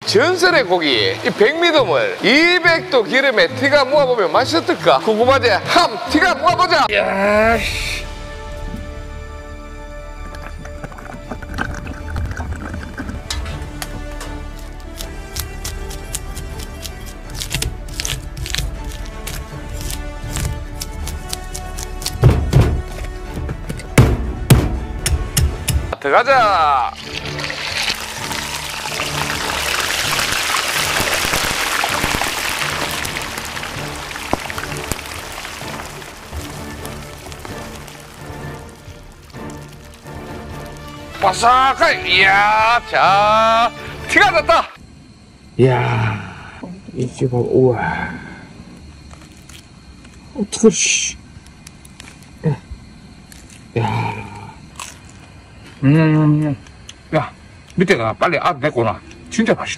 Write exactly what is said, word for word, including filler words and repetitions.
전설의 고기 이 백미돔을 이백 도 기름에 티가 모아보면 맛이 어떨까? 궁금하지? 함 티가 모아보자. 이야, 들어가자. 바삭하게. 이야, 자, 티가 났다. 이야, 이게 봐, 우와. 어떡해, 씨. 야. 음, 야, 밑에가 빨리 아, 됐구나. 진짜 맛있다.